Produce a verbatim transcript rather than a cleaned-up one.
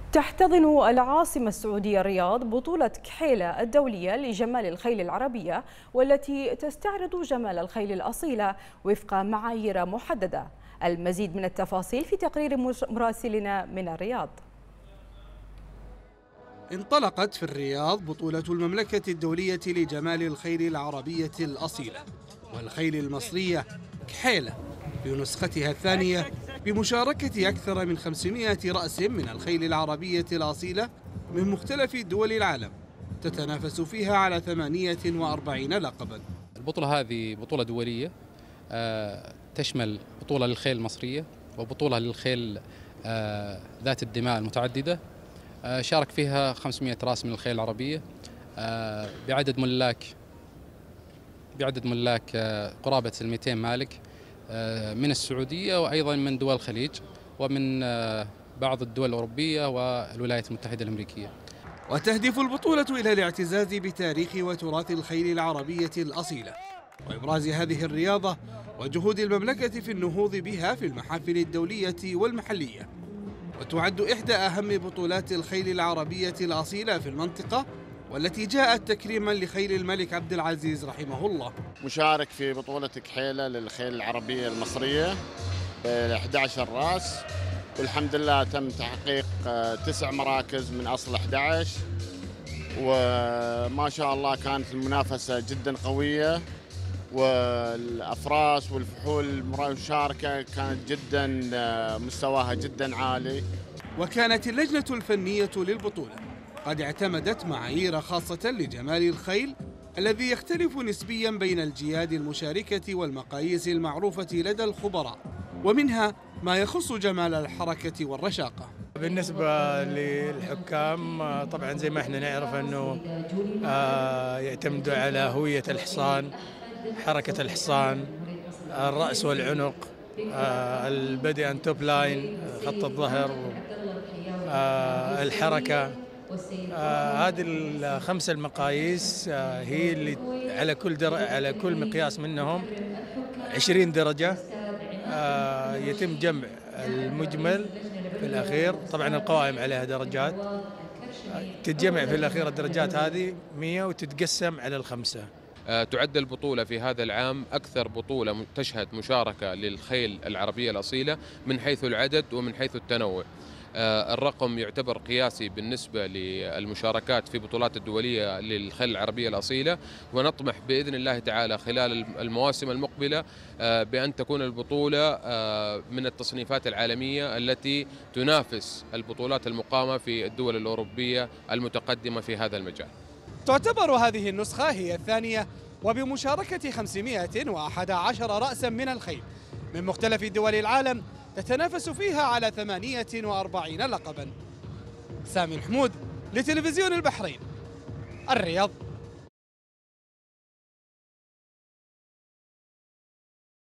تحتضن العاصمة السعودية الرياض بطولة كحيلة الدولية لجمال الخيل العربية، والتي تستعرض جمال الخيل الأصيلة وفق معايير محددة. المزيد من التفاصيل في تقرير مراسلنا من الرياض. انطلقت في الرياض بطولة المملكة الدولية لجمال الخيل العربية الأصيلة والخيل المصرية كحيلة في نسختها الثانية، بمشاركة أكثر من خمسمائة رأس من الخيل العربية الأصيلة من مختلف دول العالم، تتنافس فيها على ثمانية وأربعين لقبا. البطولة هذه بطولة دولية تشمل بطولة للخيل المصرية وبطولة للخيل ذات الدماء المتعددة. شارك فيها خمسمائة رأس من الخيل العربية بعدد ملاك بعدد ملاك قرابة مئتين مالك من السعودية وأيضا من دول الخليج ومن بعض الدول الأوروبية والولايات المتحدة الأمريكية. وتهدف البطولة إلى الاعتزاز بتاريخ وتراث الخيل العربية الأصيلة وإبراز هذه الرياضة وجهود المملكة في النهوض بها في المحافل الدولية والمحلية، وتعد إحدى أهم بطولات الخيل العربية الأصيلة في المنطقة، والتي جاءت تكريما لخيل الملك عبد العزيز رحمه الله. مشارك في بطولة كحيلة للخيل العربية المصرية ب أحد عشر راس، والحمد لله تم تحقيق تسع مراكز من أصل أحد عشر، وما شاء الله كانت المنافسة جدا قوية، والأفراس والفحول المشاركة كانت جدا مستواها جدا عالي. وكانت اللجنة الفنية للبطولة قد اعتمدت معايير خاصة لجمال الخيل الذي يختلف نسبيا بين الجياد المشاركة والمقاييس المعروفة لدى الخبراء، ومنها ما يخص جمال الحركة والرشاقة. بالنسبة للحكام طبعا زي ما احنا نعرف انه يعتمدوا على هوية الحصان، حركة الحصان، الرأس والعنق، البدء ان توب لاين، خط الظهر، الحركة. هذه الخمسة المقاييس هي اللي على كل در... على كل مقياس منهم عشرين درجة. يتم جمع المجمل في الأخير، طبعا القوائم عليها درجات، تتجمع في الأخير الدرجات هذه مئة وتتقسم على الخمسة. تعد البطولة في هذا العام أكثر بطولة تشهد مشاركة للخيل العربية الأصيلة من حيث العدد ومن حيث التنوع. الرقم يعتبر قياسي بالنسبة للمشاركات في بطولات الدولية للخيل العربية الأصيلة، ونطمح بإذن الله تعالى خلال المواسم المقبلة بأن تكون البطولة من التصنيفات العالمية التي تنافس البطولات المقامة في الدول الأوروبية المتقدمة في هذا المجال. تعتبر هذه النسخة هي الثانية وبمشاركة خمسمائة وأحد عشر رأسا من الخيل من مختلف دول العالم، تتنافس فيها على ثمانية وأربعين لقبا. سامي الحمود لتلفزيون البحرين، الرياض.